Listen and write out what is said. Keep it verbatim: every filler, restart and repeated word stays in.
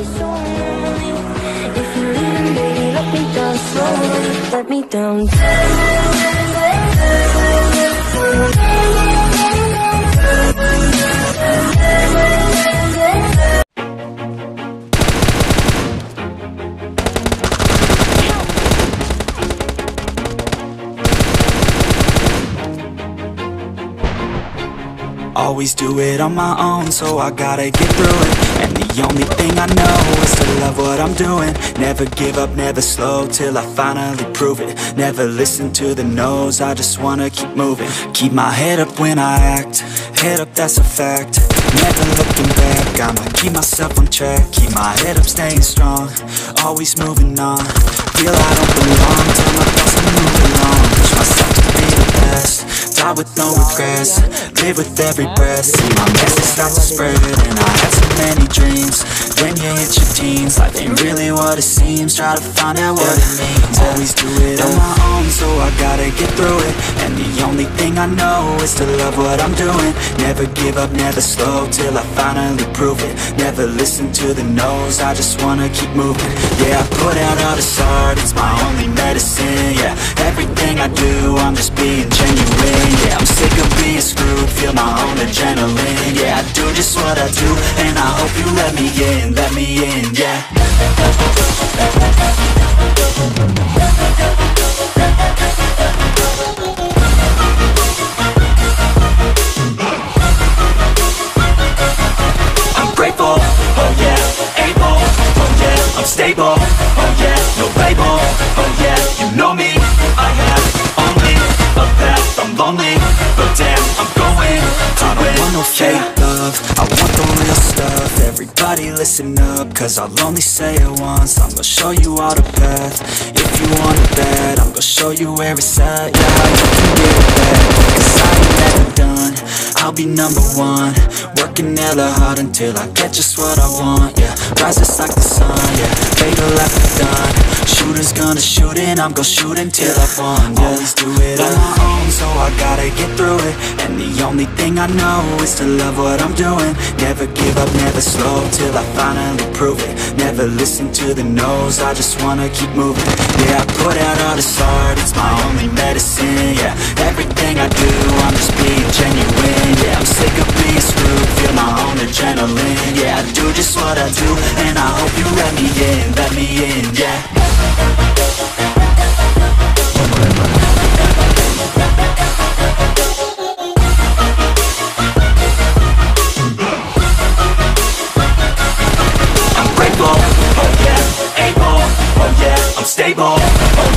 so lonely. If you're leaving, baby, let me down slowly. Let me down. Always do it on my own, so I gotta get through it. And the only thing I know is to love what I'm doing. Never give up, never slow, till I finally prove it. Never listen to the no's, I just wanna keep moving. Keep my head up when I act, head up, that's a fact. Never looking back, I'ma keep myself on track. Keep my head up, staying strong, always moving on. Feel I don't belong, tell my thoughts to move along. Push myself to be the best, die with no regrets. Live with every breath, see my message start to spread. And I had so many dreams, when you hit your teens. Life ain't really what it seems, try to find out what it means. Always do it on my own, so I gotta get through it. And the only thing I know is to love what I'm doing. Never give up, never slow, till I finally prove it. Never listen to the no's, I just wanna keep moving. Yeah, I put out all this art, it's my only medicine. Yeah, everything I do, I'm just being genuine. Yeah, I'm sick of being screwed, feel my own adrenaline. Yeah, I do just what I do, and I hope you let me in, let me in, yeah. I'm grateful, oh yeah, able, oh yeah, I'm stable, oh yeah, no label, oh yeah, you know me, I have only a path, I'm lonely, but damn, I'm going to I don't want no fake love, I want the real stuff. Everybody listen up, cause I'll only say it once. I'm gonna show you all the path, if you want it bad. I'm gonna show you where it's at, yeah, how you can get it back. Cause I ain't never done, I'll be number one. Working hella hard until I get just what I want, yeah. Rises like the sun, yeah, fatal after done. Shooter's gonna shoot and I'm gonna shoot until I won, yeah. Always do it on my own, so I gotta get through it. And the only thing I know is to love what I'm doing. Never give up, never slow, till I finally prove it. Never listen to the no's, I just wanna keep moving. Yeah, I put out all this art, it's my only medicine. Yeah, everything I do, I'm just being genuine. Yeah, I'm sick of being screwed, feel my own adrenaline. Yeah, I do just what I do, and I hope you let me in, let me in, yeah. I'm grateful, oh yeah, able, oh yeah, I'm stable, oh